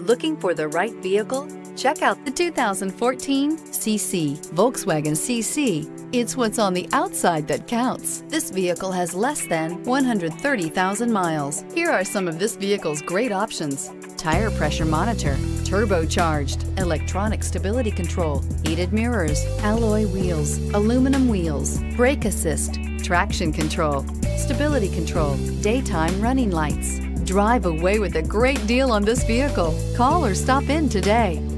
Looking for the right vehicle? Check out the 2014 CC. Volkswagen CC. It's what's on the outside that counts. This vehicle has less than 130,000 miles. Here are some of this vehicle's great options: tire pressure monitor, turbocharged, electronic stability control, heated mirrors, alloy wheels, aluminum wheels, brake assist, traction control, stability control, daytime running lights. Drive away with a great deal on this vehicle. Call or stop in today.